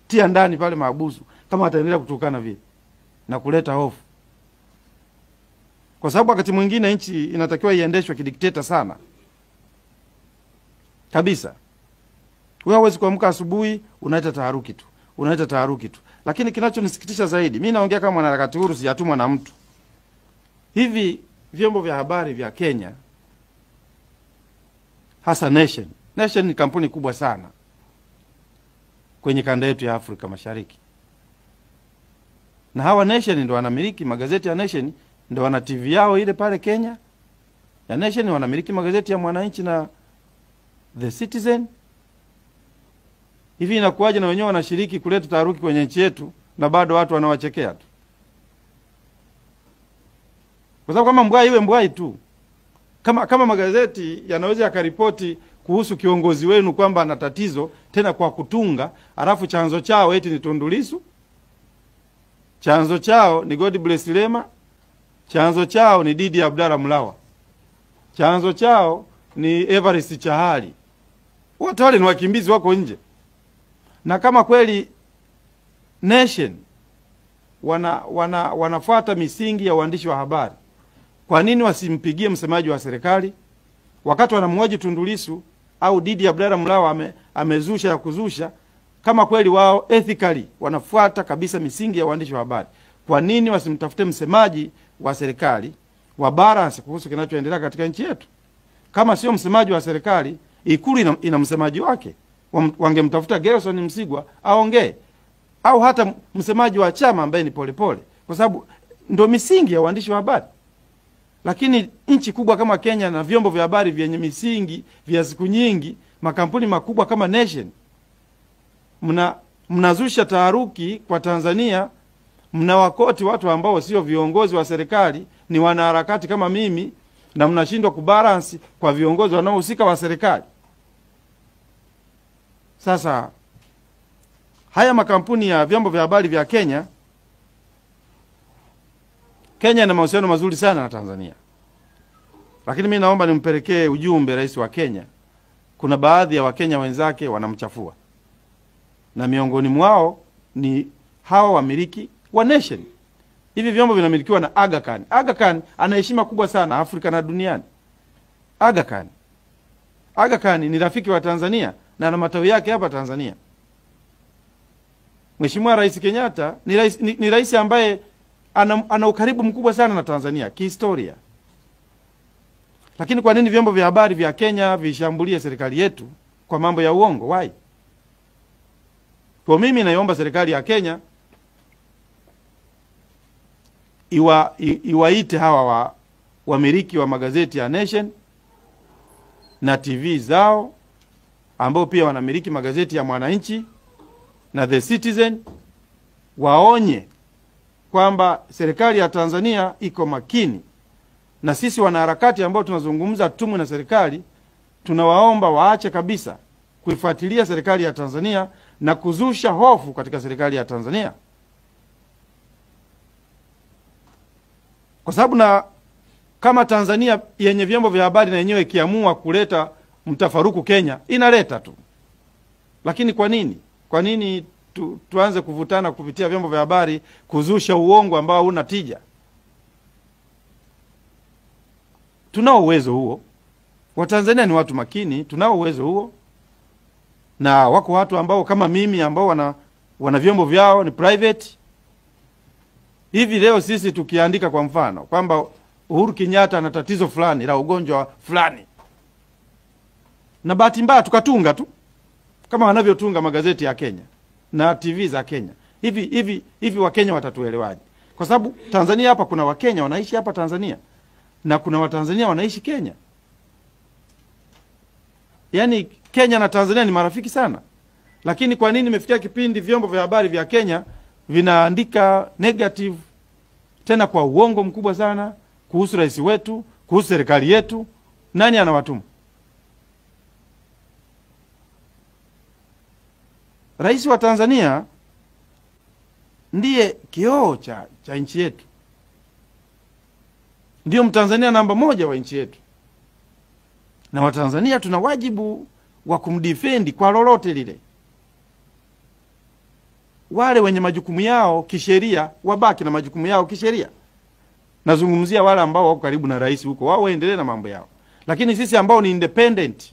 kumtia ndani pale mahabusu kama ataendelea kutukana vile na kuleta hofu. Kwa sababu wakati mwingine nchi inatakiwa iendeshwe kidikteta sana kabisa. Wewe huwezi kuamka asubuhi unaita taharuki tu, unaita taharuki tu. Lakini kinachonisikitisha zaidi, mimi naongea kama mwanaharakati huru, sijatumwa na mtu. Hivi vyombo vya habari vya Kenya, hasa Nation ni kampuni kubwa sana kwenye kanda yetu ya Afrika Mashariki. Na hawa Nation ndio wanamiliki magazeti ya Nation, ndio wana TV yao ile pale Kenya. Ya Nation wanamiliki magazeti ya Mwananchi na The Citizen. Hivi inakuwaje na wenyewe wanashiriki kuleta taharuki kwenye nchi yetu na bado watu wanawachekea tu? Kwa sababu kama mbwai iwe mbwai tu. Kama magazeti yanaweza yakaripoti kuhusu kiongozi wenu kwamba ana tatizo tena kwa kutunga, alafu chanzo chao eti ni Tundu Lissu, chanzo chao ni God Bless Lema, chanzo chao ni Didi Abdalla Mlawa, chanzo chao ni Everest Chahali. Wote wale ni wakimbizi wako nje. Na kama kweli Nation wanafuata misingi ya uandishi wa habari, kwa nini wasimpigie msemaji wa serikali wakati wanamhoji Tundu Lissu au Didi Abdalla Mlawa amezusha ya kuzusha? Kama kweli wao ethically wanafuata kabisa misingi ya uandishi wa habari, kwa nini wasimtafute msemaji wa serikali wa balance kuhusu kinachoendelea katika nchi yetu? Kama sio msemaji wa serikali, Ikulu ina msemaji wake, wangemtafuta Gerson Msigwa aongee, au hata msemaji wa chama ambaye ni Polepole, kwa sababu ndio misingi ya uandishi wa habari. Lakini nchi kubwa kama Kenya na vyombo vya habari vyenye misingi vya siku nyingi, makampuni makubwa kama Nation, mnazusha taharuki kwa Tanzania, mnawakoti watu ambao sio viongozi wa serikali, ni wanaharakati kama mimi, na mnashindwa kubalance kwa viongozi wanaohusika wa serikali. Sasa haya makampuni ya vyombo vya habari vya Kenya ina mahusiano mazuri sana na Tanzania. Lakini mimi naomba nimpelekee ujumbe rais wa Kenya. Kuna baadhi ya Wakenya wenzake wanamchafua, na miongoni mwao ni hawa wamiliki wa Nation. Hivi vyombo vinamilikiwa na Aga Khan. Aga Khan ana heshima kubwa sana Afrika na duniani. Aga Khan ni rafiki wa Tanzania na ana matawi yake hapa Tanzania. Mheshimiwa Rais Kenyatta ni rais ambaye ana ukaribu mkubwa sana na Tanzania kihistoria. Lakini kwa nini vyombo vya habari vya Kenya vishambulie serikali yetu kwa mambo ya uongo? Why? Kwa mimi naomba serikali ya Kenya iwaite hawa wamiliki wa magazeti ya Nation na TV zao, ambao pia wanamiliki magazeti ya Mwananchi na The Citizen, waonye kwamba serikali ya Tanzania iko makini. Na sisi wanaharakati ambao tunazungumza tumu na serikali, tunawaomba waache kabisa kuifuatilia serikali ya Tanzania na kuzusha hofu katika serikali ya Tanzania. Kwa sababu na kama Tanzania yenye vyombo vya habari na yenyewe ikiamua kuleta mtafaruku Kenya, inaleta tu. Lakini kwa nini? Kwa nini tuanze kuvutana kupitia vyombo vya habari kuzusha uongo ambao una tija? Tunao uwezo huo. Watanzania ni watu makini, tunao uwezo huo. Na wako watu ambao kama mimi ambao wana vyombo vyao ni private. Hivi leo sisi tukiandika kwa mfano kwamba Uhuru Kenyatta ana tatizo fulani la ugonjwa fulani, na bahati mbaya tukatunga tu kama wanavyotunga magazeti ya Kenya na TV za Kenya, hivi Wakenya watatuelewaje? Kwa sababu Tanzania hapa kuna Wakenya wanaishi hapa Tanzania na kuna Watanzania wanaishi Kenya. Yaani Kenya na Tanzania ni marafiki sana. Lakini kwa nini imefikia kipindi vyombo vya habari vya Kenya vinaandika negative tena kwa uongo mkubwa sana kuhusu rais wetu, kuhusu serikali yetu? Nani anawatuma? Rais wa Tanzania ndiye kioo cha nchi yetu. Ndio Mtanzania namba 1 wa nchi yetu. Na Watanzania tuna wajibu wa kumdefend kwa lolote lile. wale wenye majukumu yao kisheria wabaki na majukumu yao kisheria. Nazungumzia wale ambao wako karibu na rais huko, wao waendelee na mambo yao. Lakini sisi ambao ni independent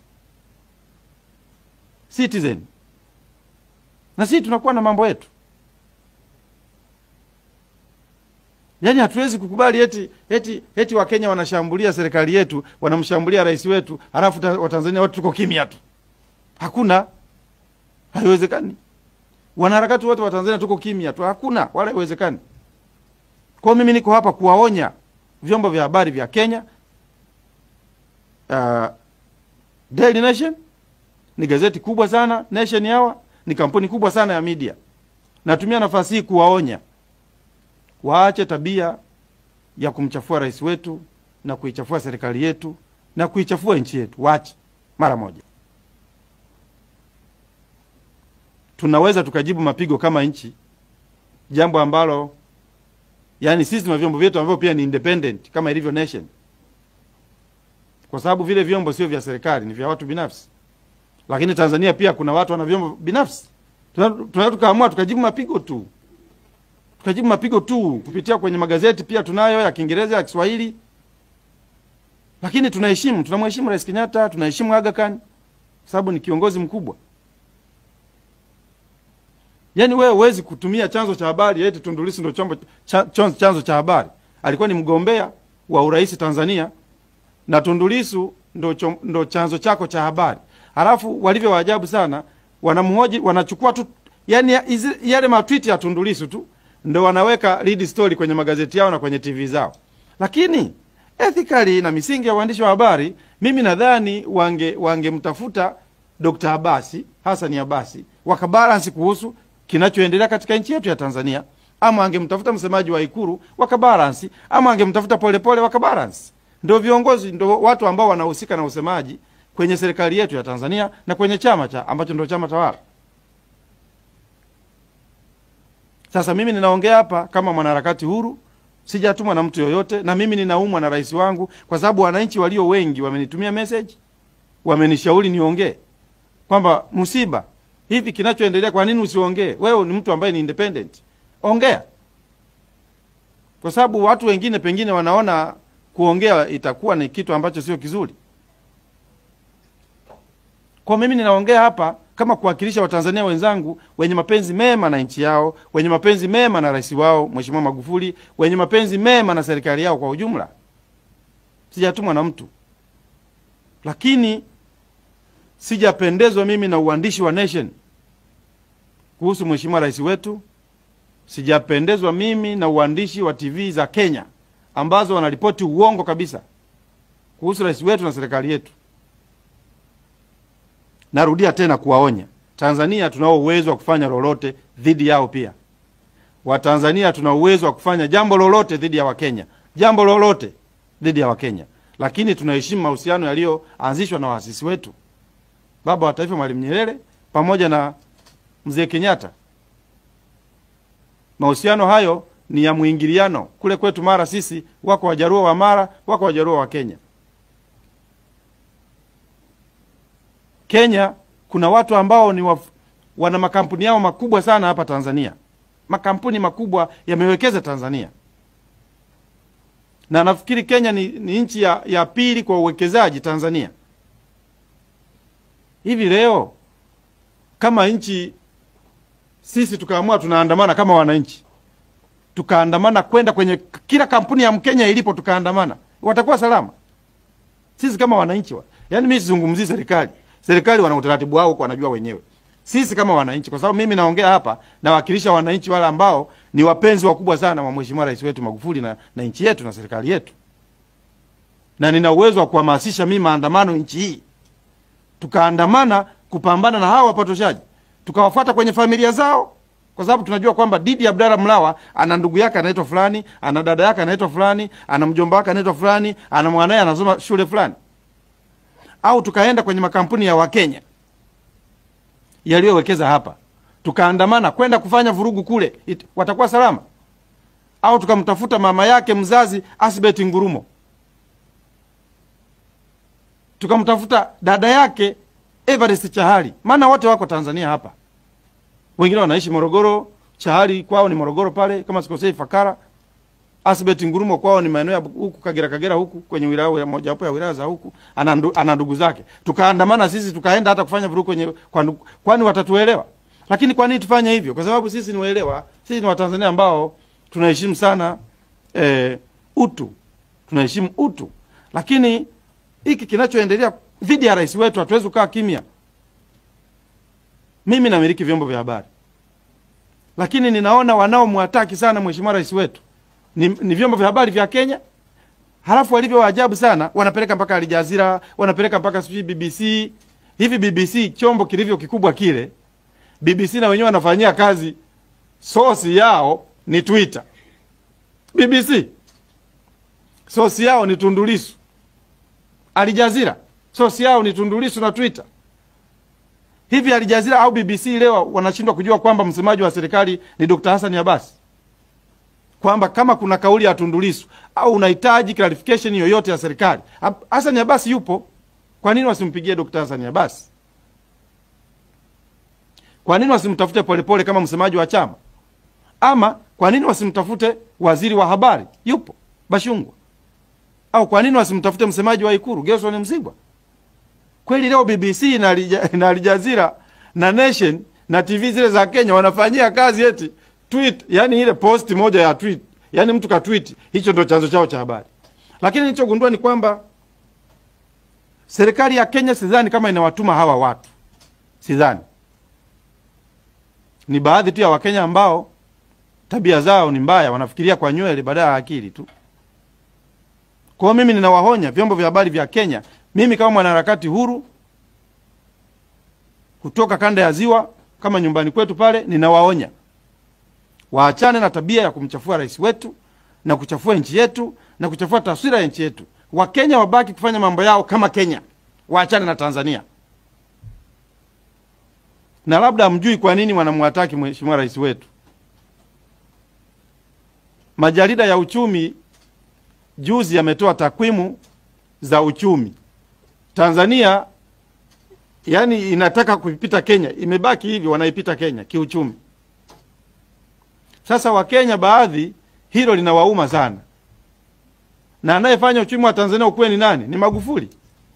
citizen, na sisi tunakuwa na mambo yetu. Yaani hatuwezi kukubali eti Wakenya wanashambulia serikali yetu, wanamshambulia rais wetu, halafu Watanzania watu tuko kimya tu. Hakuna. Haiwezekani. Wanaharakati wote wa Tanzania tuko kimya tu. Hakuna, wala haiwezekani. Kwa mimi niko hapa kuwaonya vyombo vya habari vya Kenya. Daily Nation ni gazeti kubwa sana, Nation Hour ni kampuni kubwa sana ya media. Natumia nafasi hii kuwaonya waache tabia ya kumchafua rais wetu na kuichafua serikali yetu na kuichafua nchi yetu. Waache mara moja. Tunaweza tukajibu mapigo kama nchi, jambo ambalo yani sisi tuna vyombo vyetu ambavyo pia ni independent kama ilivyo Nation. Kwa sababu vile vyombo sio vya serikali, ni vya watu binafsi. Lakini Tanzania pia kuna watu wana vyombo binafsi. Tunaweza tukaamua tukajibu mapigo tu. Tukajibu mapigo tu kupitia kwenye magazeti pia tunayo ya Kiingereza, ya Kiswahili. Lakini tunamheshimu Rais Kenyatta, tunaheshimu Aga Khan sababu ni kiongozi mkubwa. Yaani wewe huwezi kutumia chanzo cha habari eti Tundu Lissu ndio chanzo cha habari. Alikuwa ni mgombea wa urais Tanzania na Tundu Lissu ndio chanzo chako cha habari. Halafu walivyo waajabu sana, wanamhoji, wanachukua tu yani yale matweet ya Tundu Lissu tu ndio wanaweka lead story kwenye magazeti yao na kwenye TV zao. Lakini ethically na misingi ya uandishi wa habari, mimi nadhani wangemtafuta Dr. Abasi, Hassan Abasi, wakabalance kuhusu kinachoendelea katika nchi yetu ya Tanzania, ama angemtafuta msemaji wa Ikulu wakabalance, ama angemtafuta Polepole wakabalance. Ndio viongozi, ndio watu ambao wanahusika na usemaji kwenye serikali yetu ya Tanzania na kwenye chama ambacho ndio chama tawala. Sasa mimi ninaongea hapa kama mwanaharakati huru, sijatumwa na mtu yoyote, na mimi ninaumwa na rais wangu kwa sababu wananchi walio wengi wamenitumia message, wamenishauri niongee kwamba msiba hivi kinachoendelea, kwa nini usiongee? Wewe ni mtu ambaye ni independent, ongea. Kwa sababu watu wengine pengine wanaona kuongea itakuwa ni kitu ambacho sio kizuri. Kwa mimi ninaongea hapa kama kuwakilisha Watanzania wenzangu wenye mapenzi mema na nchi yao, wenye mapenzi mema na rais wao Mheshimiwa Magufuli, wenye mapenzi mema na serikali yao kwa ujumla. Sijatumwa na mtu. Lakini sijapendezwa mimi na uandishi wa Nation kuhusu Mheshimiwa rais wetu. Sijapendezwa mimi na uandishi wa TV za Kenya ambazo wanaripoti uongo kabisa kuhusu rais wetu na serikali yetu. Narudia tena kuwaonya, Tanzania tunao uwezo wa kufanya lolote dhidi yao pia. Watanzania tuna uwezo wa kufanya jambo lolote dhidi ya Wakenya, jambo lolote dhidi ya Wakenya. Lakini tunaheshimu mahusiano yaliyoanzishwa na waasisi wetu, baba wa taifa Mwalimu Nyerere pamoja na Mzee Kenyatta. Mahusiano hayo ni ya muingiliano. Kule kwetu Mara sisi wako Wajaruo wa Mara, wako Wajaruo wa Kenya. Kenya kuna watu ambao ni wana makampuni yao makubwa sana hapa Tanzania. Makampuni makubwa yamewekeza Tanzania. Na nafikiri Kenya ni nchi ya pili kwa uwekezaji Tanzania. Hivi leo kama nchi sisi tukaamua tunaandamana kama wananchi, tukaandamana kwenda kwenye kila kampuni ya Mkenya ilipo, tukaandamana, watakuwa salama? Sisi kama wananchi yaani mimi sizungumzii serikali. Serikali wana utaratibu wao, wanajua wenyewe. Sisi kama wananchi, kwa sababu mimi naongea hapa na wakilisha wananchi wale ambao ni wapenzi wakubwa sana wa Mheshimiwa rais wetu Magufuli na nchi yetu na serikali yetu. Na nina uwezo wa kuhamasisha mimi maandamano nchi hii. Tukaandamana kupambana na hao wapotoshaji. Tukawafuata kwenye familia zao, kwa sababu tunajua kwamba Didi Abdalla Mlawa ana ndugu yake anaitwa fulani, ana dada yake anaitwa fulani, ana mjomba wake anaitwa fulani, ana mwanae anasoma shule fulani. Au tukaenda kwenye makampuni ya Wakenya yaliyowekeza hapa, tukaandamana kwenda kufanya vurugu kule, watakuwa salama? Au tukamtafuta mama yake mzazi Asbeth Ngurumo, tukamtafuta dada yake Everest Chahali, maana wote wako Tanzania hapa. Wengine wanaishi Morogoro, Chahali kwao ni Morogoro pale kama sikosei Fakara. Asbeth Ngurumo kwao ni maeneo ya huku Kagera huku kwenye wilaya moja hapo ya wilaya za huku. Ana ndugu zake. Tukaandamana sisi tukaenda hata kufanya vurugu kwenye kwani watatuelewa. Lakini kwa nini tufanye hivyo? Kwa sababu sisi ni waelewa. Sisi ni Watanzania ambao tunaheshimu sana utu. Tunaheshimu utu. Lakini hiki kinachoendelea dhidi ya rais wetu hatuwezi kukaa kimya. Mimi namiliki vyombo vya habari. Lakini ninaona wanaomwataki sana mheshimiwa rais wetu ni vyombo vya habari vya Kenya. Halafu walivyo waajabu sana, wanapeleka mpaka Al Jazeera, wanapeleka mpaka BBC. Hivi BBC chombo kilivyo kikubwa kile, BBC na wenyewe wanafanyia kazi, source yao ni Twitter. BBC source yao ni Tundu Lissu. Al Jazeera source yao ni Tundu Lissu na Twitter. Hivi Al Jazeera au BBC leo wanashindwa kujua kwamba msemaji wa serikali ni Dr. Hassan Abbas? Kwamba kama kuna kauli ya Tundu Lissu au unahitaji clarification yoyote ya serikali, Hassan Abbas yupo. Kwa nini wasimpigie Dr. Hassan Abbas? Kwa nini wasimtafute Polepole kama msemaji wa chama? Ama kwa nini wasimtafute waziri wa habari? Yupo Bashungwa. Au kwa nini wasimtafute msemaji wa Ikulu Gerson Msigwa? Kweli leo BBC na Al Jazeera na Nation na TV zile za Kenya wanafanyia kazi eti tweet, yani ile post moja ya tweet, yani mtu ka tweet, hicho ndio chanzo chao cha habari. Lakini nilichogundua ni kwamba serikali ya Kenya sidhani kama inawatuma hawa watu. Sidhani. Ni baadhi tu ya Wakenya ambao tabia zao ni mbaya, wanafikiria kwa nywele badala ya akili tu. Kwa mimi ninawahonya vyombo vya habari vya Kenya, mimi kama mwanaharakati huru kutoka kanda ya Ziwa kama nyumbani kwetu pale, ninawaonya waachane na tabia ya kumchafua rais wetu na kuchafua nchi yetu na kuchafua taswira ya nchi yetu. Wakenya wabaki kufanya mambo yao kama Kenya. Waachane na Tanzania. Na labda mjui kwa nini wanamwataki mheshimiwa rais wetu. Majarida ya uchumi juzi yametoa takwimu za uchumi. Tanzania yani inataka kuipita Kenya, imebaki hivi wanaipita Kenya kiuchumi. Sasa Wakenya baadhi hilo linawauma sana. Na anayefanya uchumi wa Tanzania ukue ni nani? Ni Magufuli.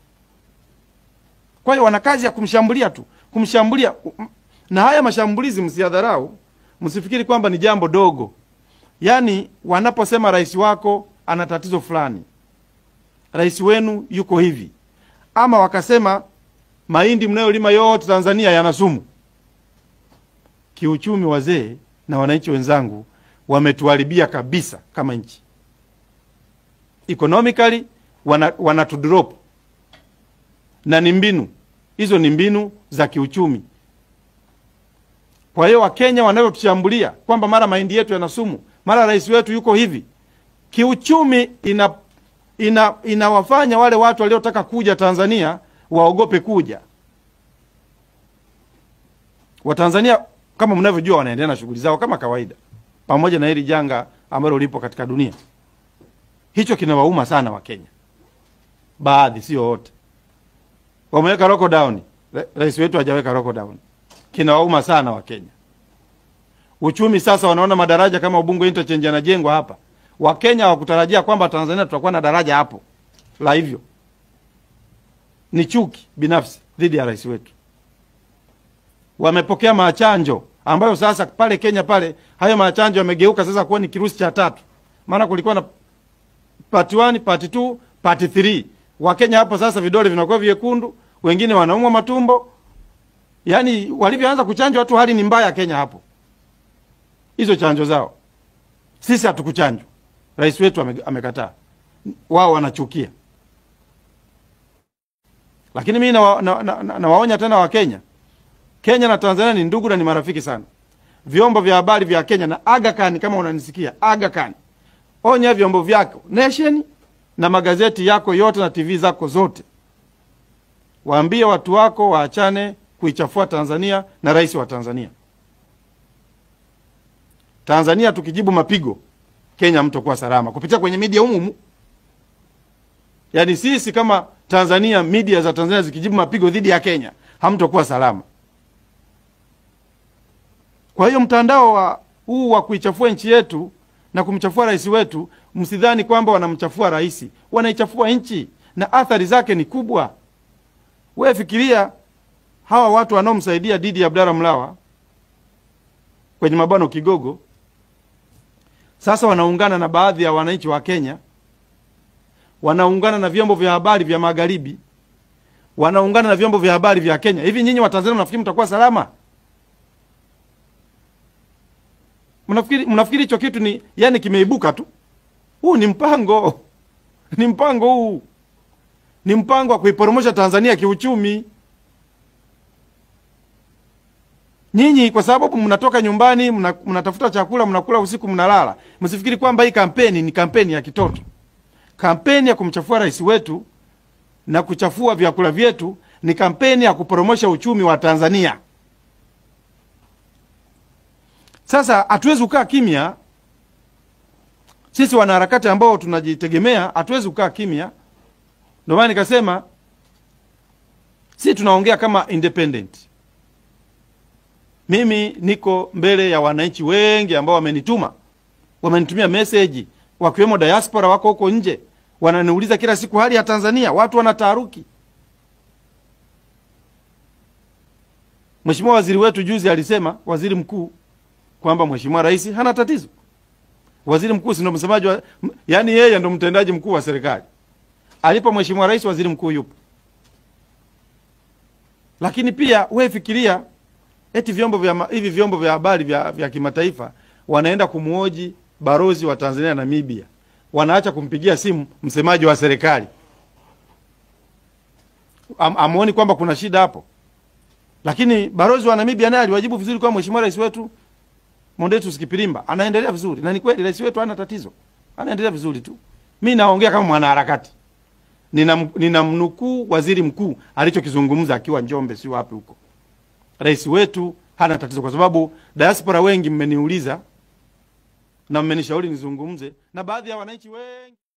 Kwa hiyo wana kazi ya kumshambulia tu, kumshambulia. Na haya mashambulizi msiyadharau, msifikiri kwamba ni jambo dogo. Yani wanaposema rais wako ana tatizo fulani, rais wenu yuko hivi, ama wakasema mahindi mnayolima yote Tanzania yana sumu. Kiuchumi wazee na wananchi wenzangu wametuharibia kabisa kama nchi. Economically wanatudrop. Na ni mbinu, hizo ni mbinu za kiuchumi. Kwa hiyo Wakenya wanavyotushambulia kwamba mara mahindi yetu yana sumu, mara rais wetu yuko hivi, kiuchumi inawafanya wale watu waliotaka kuja Tanzania waogope kuja. Watanzania kama mnavyojua wanaendelea na shughuli zao kama kawaida, pamoja na hili janga ambalo lipo katika dunia. Hicho kinawauma sana Wakenya. Baadhi, sio wote. Wameweka lockdown. Rais wetu hajaweka lockdown. Kinawauma sana Wakenya. Uchumi sasa wanaona madaraja kama Ubungo interchange yanajengwa hapa. Wakenya hawakutarajia kwamba Tanzania tutakuwa na daraja hapo. La hivyo. Ni chuki binafsi dhidi ya rais wetu. Wamepokea machanjo ambayo sasa pale Kenya pale hayo machanjo yamegeuka sasa kuwa ni kirusi cha 3. Maana kulikuwa na part 1, part 2, part 3. Wakenya hapo sasa vidole vinakuwa vyekundu, wengine wanaumwa matumbo. Yaani walivyoanza kuchanjwa watu hali ni mbaya Kenya hapo. Hizo chanjo zao. Sisi hatukuchanjwa. Rais wetu amekataa. Wao wanachukia. Lakini mimi nawaonya tena Wakenya. Kenya na Tanzania ni ndugu na ni marafiki sana. Vyombo vya habari vya Kenya na Aga Khan, kama unanisikia, Aga Khan, onya vyombo vyako, Nation na magazeti yako yote na TV zako zote. Waambie watu wako waachane kuichafua Tanzania na rais wa Tanzania. Tanzania tukijibu mapigo, Kenya mtakuwa salama kupitia kwenye media humu. Yaani sisi kama Tanzania, media za Tanzania zikijibu mapigo dhidi ya Kenya, hamtakuwa salama. Kwa hiyo mtandao huu wa kuichafua nchi yetu na kumchafua rais wetu, msidhani kwamba wanamchafua rais, wanaichafua nchi na athari zake ni kubwa. Wewe fikiria hawa watu wanaomsaidia Didi Abdalla Mlawa kwenye mabano Kigogo, sasa wanaungana na baadhi ya wananchi wa Kenya, wanaungana na vyombo vya habari vya magharibi, wanaungana na vyombo vya habari vya Kenya. Hivi nyinyi wa Tanzania mnafikiri mtakuwa salama? Mnafikiri hicho kitu ni yani kimeibuka tu? Huu ni mpango. Ni mpango huu. Ni mpango wa kuiporomosha Tanzania kiuchumi. Nyinyi kwa sababu mnatoka nyumbani, mnatafuta chakula, mnakula usiku, mnalala. Msifikiri kwamba hii kampeni ni kampeni ya kitoto. Kampeni ya kumchafua rais wetu na kuchafua vyakula vyetu ni kampeni ya kuporomosha uchumi wa Tanzania. Sasa hatuwezi kukaa kimya. Sisi wanaharakati ambao tunajitegemea hatuwezi kukaa kimya. Ndio maana nikasema sisi tunaongea kama independent. Mimi niko mbele ya wananchi wengi ambao wamenitumia message, wakiwemo diaspora wako huko nje, wananiuliza kila siku hali ya Tanzania, watu wanataharuki. Mheshimiwa waziri wetu juzi alisema, waziri mkuu, kwamba Mheshimiwa rais hana tatizo. Waziri mkuu si ndo msemaji wa, yani yeye ndo mtendaji mkuu wa serikali. Alipo Mheshimiwa rais, waziri mkuu yupo. Lakini pia wewe fikiria eti hivi vyombo vya habari vya kimataifa wanaenda kumuoji barozi wa Tanzania na Namibia. Wanaacha kumpigia simu msemaji wa serikali. Amuoni kwamba kuna shida hapo? Lakini barozi wa Namibia naye aliwajibu vizuri kwa Mheshimiwa rais wetu Mondetus Kipirimba anaendelea vizuri. Na ni kweli rais wetu hana tatizo. Anaendelea vizuri tu. Mimi naongea kama mwanaharakati. Ninamnukuu waziri mkuu alichokizungumza akiwa Njombe, si wapi huko. Rais wetu hana tatizo, kwa sababu diaspora wengi mmeniuliza na mmenishauri nizungumze na baadhi ya wananchi wengi.